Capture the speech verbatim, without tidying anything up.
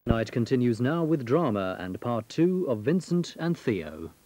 Night continues now with drama and part two of Vincent and Theo.